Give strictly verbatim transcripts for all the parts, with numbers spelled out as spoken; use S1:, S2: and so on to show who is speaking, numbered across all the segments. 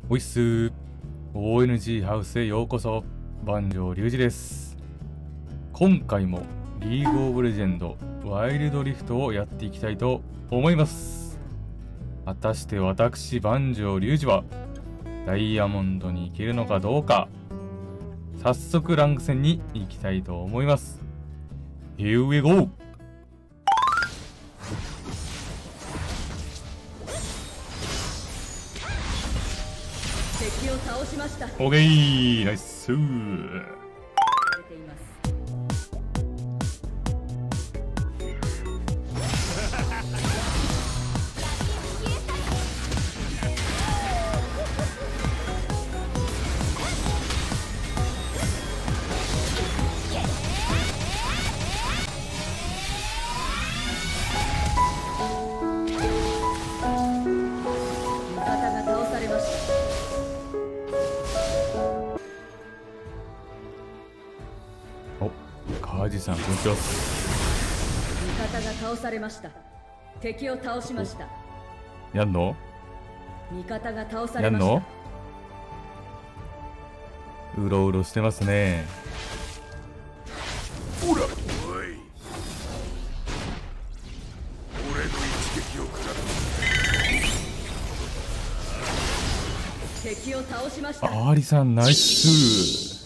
S1: おいっすー。オーエヌジー ハウスへようこそ。万丈隆二です。今回もリーグオブレジェンドワイルドリフトをやっていきたいと思います。果たして私万丈隆二はダイヤモンドに行けるのかどうか。早速ランク戦に行きたいと思います。Here we go!
S2: 敵を倒しました。
S1: オーケー、ナイスー。カジさん、こんにちは。
S2: 味方が倒されました。敵を倒しました。
S1: やんの
S2: 味方が倒されました。
S1: やんのうろうろしてますね。
S3: ほら、おい、俺の一撃を食ら
S2: った。敵を倒しました。
S1: アリさん、ナイスー。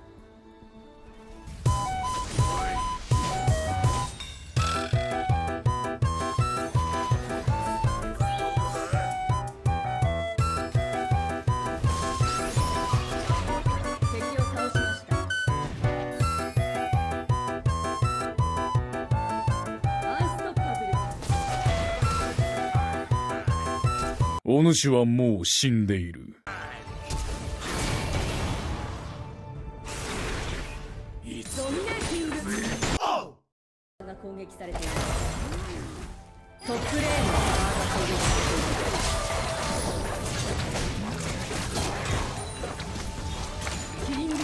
S3: お主はもう死んでいる。
S2: ドミネーティングが攻撃されています。トップレーンのタワーが攻撃されています。キリング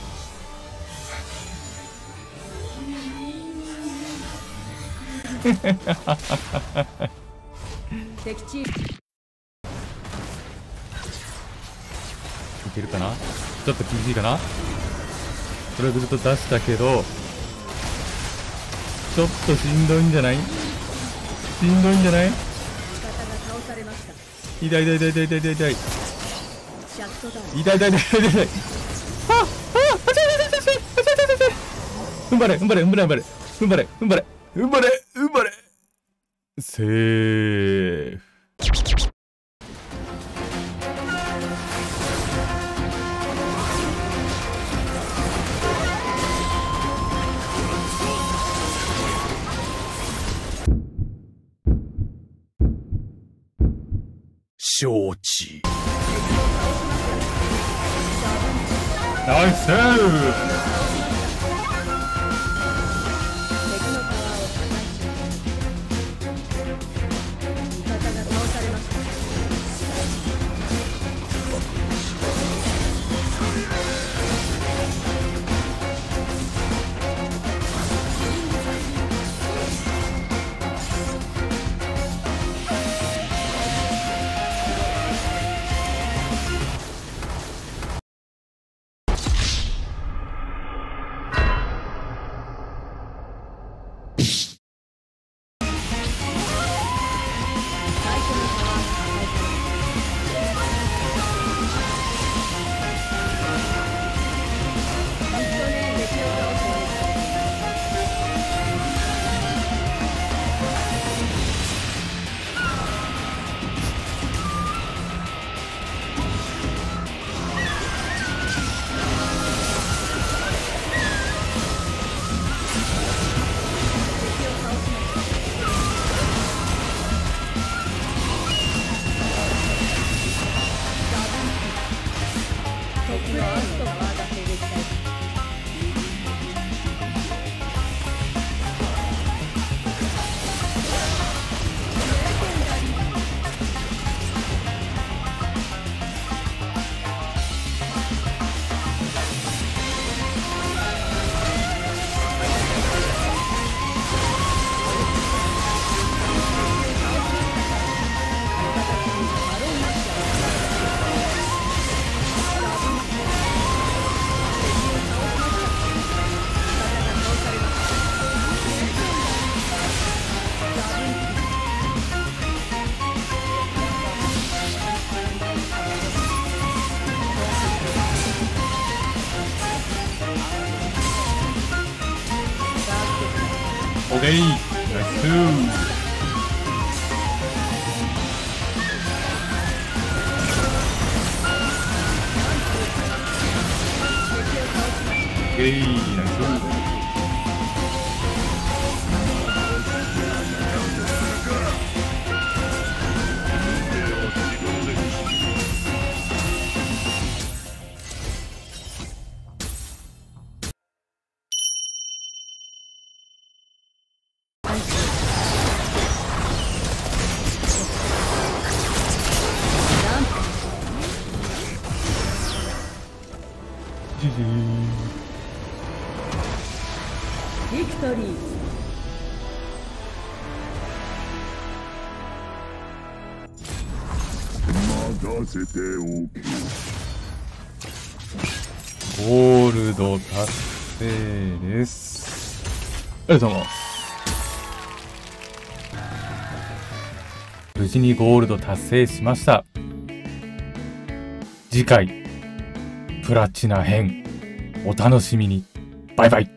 S2: 敵チーム
S1: いけるかな。ちょっと厳しいかな。それをずっと出したけどちょっとしんどいんじゃない。しんどいんじゃない。痛い痛い痛い痛い痛い痛い痛い痛い痛い痛い痛い痛い痛い痛い。ああ踏ん張れ踏ん張れ踏ん張れ踏ん張れ踏ん張れ踏ん張れ踏ん張れ踏ん張れ。セーフ。
S3: 承知。
S1: ナイスー。 えいナイスえいナイスジジー
S2: ビクトリー。
S3: 任せておけ。
S1: ゴールド達成です。ありがとうございます。無事にゴールド達成しました。次回プラチナ編お楽しみに。バイバイ。